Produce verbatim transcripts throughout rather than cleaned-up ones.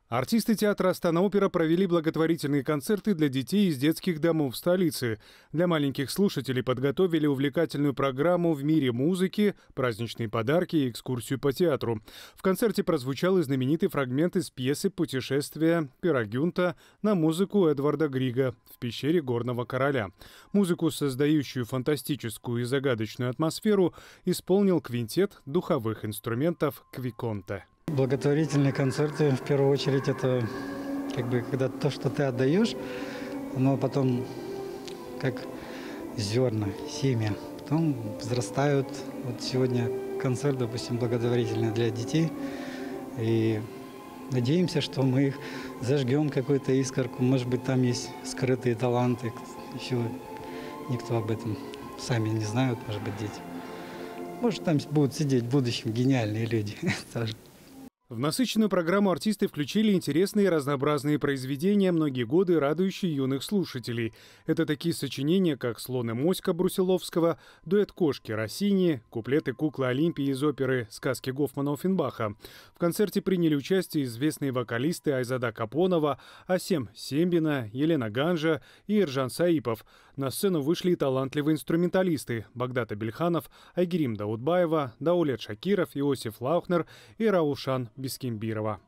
Артисты театра «Астана-Опера» провели благотворительные концерты для детей из детских домов столицы. Для маленьких слушателей подготовили увлекательную программу в мире музыки, праздничные подарки и экскурсию по театру. В концерте прозвучал и знаменитый фрагмент из пьесы «Путешествие» Пера Гюнта на музыку Эдварда Грига в пещере Горного Короля. Музыку, создающую фантастическую и загадочную атмосферу, исполнил квинтет духовых инструментов «Квиконте». Благотворительные концерты, в первую очередь, это как бы когда то, что ты отдаешь, оно потом как зерна, семя, потом взрастают. Вот сегодня концерт, допустим, благотворительный для детей. И надеемся, что мы их зажгем какую-то искорку. Может быть, там есть скрытые таланты. Еще никто об этом сами не знают, может быть, дети. Может, там будут сидеть в будущем гениальные люди тоже. В насыщенную программу артисты включили интересные и разнообразные произведения, многие годы радующие юных слушателей. Это такие сочинения, как «Слон и моська» Брусиловского, дуэт «Кошки» Россини, куплеты «Куклы Олимпии» из оперы «Сказки Гофмана Оффенбаха». В концерте приняли участие известные вокалисты Айзада Капонова, Асем Сембина, Елена Ганжа и Иржан Саипов. На сцену вышли и талантливые инструменталисты Багдат Абельханов, Айгерим Даудбаева, Даулет Шакиров, Иосиф Лаухнер и Раушан Бескимбирова.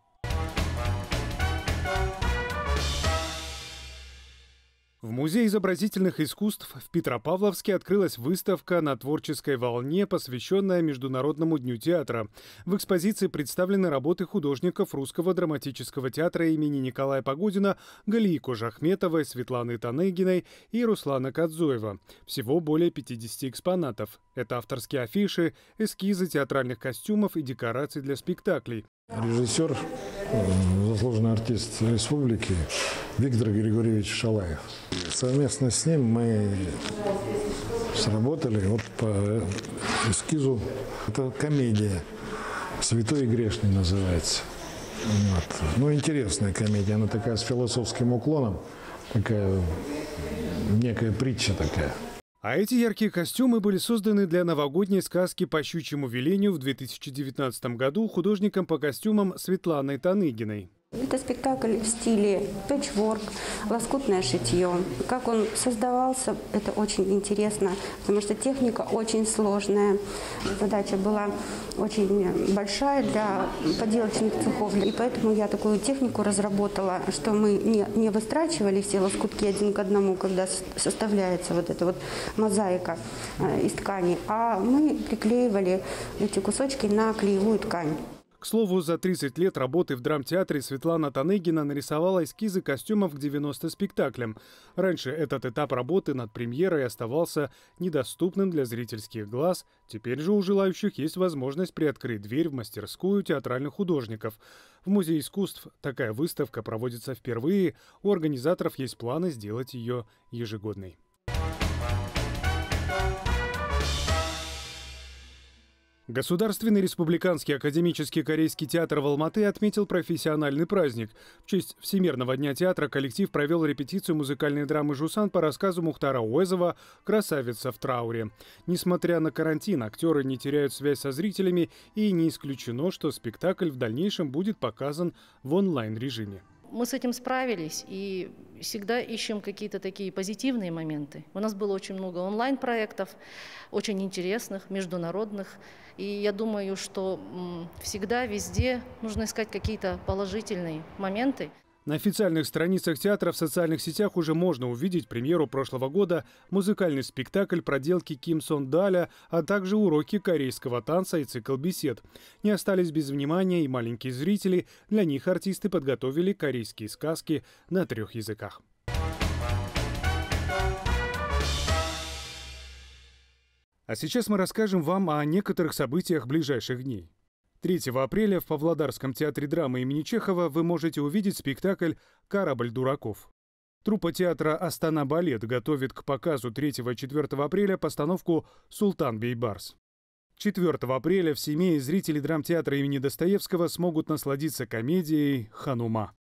В Музее изобразительных искусств в Петропавловске открылась выставка «На творческой волне», посвященная Международному дню театра. В экспозиции представлены работы художников Русского драматического театра имени Николая Погодина, Галии Кожахметовой, Светланы Танегиной и Руслана Кадзоева. Всего более пятидесяти экспонатов. Это авторские афиши, эскизы театральных костюмов и декораций для спектаклей. Режиссер, заслуженный артист республики Виктор Григорьевич Шалаев. Совместно с ним мы сработали вот по эскизу. Это комедия «Святой и грешный» называется. Вот. Ну, интересная комедия, она такая с философским уклоном, такая некая притча такая. А эти яркие костюмы были созданы для новогодней сказки «По щучьему велению» в две тысячи девятнадцатом году художником по костюмам Светланой Танегиной. Это спектакль в стиле пэтчворк, лоскутное шитье. Как он создавался, это очень интересно, потому что техника очень сложная. Задача была очень большая для поделочных цехов. И поэтому я такую технику разработала, что мы не, не выстрачивали все лоскутки один к одному, когда составляется вот эта вот мозаика из ткани, а мы приклеивали эти кусочки на клеевую ткань. К слову, за тридцать лет работы в драмтеатре Светлана Танегина нарисовала эскизы костюмов к девяноста спектаклям. Раньше этот этап работы над премьерой оставался недоступным для зрительских глаз. Теперь же у желающих есть возможность приоткрыть дверь в мастерскую театральных художников. В Музее искусств такая выставка проводится впервые. У организаторов есть планы сделать ее ежегодной. Государственный республиканский академический корейский театр в Алматы отметил профессиональный праздник. В честь Всемирного дня театра коллектив провел репетицию музыкальной драмы «Жусан» по рассказу Мухтара Уэзова «Красавица в трауре». Несмотря на карантин, актеры не теряют связь со зрителями, и не исключено, что спектакль в дальнейшем будет показан в онлайн-режиме. Мы с этим справились и всегда ищем какие-то такие позитивные моменты. У нас было очень много онлайн-проектов, очень интересных, международных. И я думаю, что всегда, везде нужно искать какие-то положительные моменты. На официальных страницах театра в социальных сетях уже можно увидеть премьеру прошлого года, музыкальный спектакль проделки Ким Сон Даля, а также уроки корейского танца и цикл бесед. Не остались без внимания и маленькие зрители. Для них артисты подготовили корейские сказки на трех языках. А сейчас мы расскажем вам о некоторых событиях ближайших дней. третьего апреля в Павлодарском театре драмы имени Чехова вы можете увидеть спектакль «Корабль дураков». Труппа театра «Астана-Балет» готовит к показу третьего-четвёртого апреля постановку «Султан Бейбарс». четвёртого апреля в Семее зрители драмтеатра имени Достоевского смогут насладиться комедией «Ханума».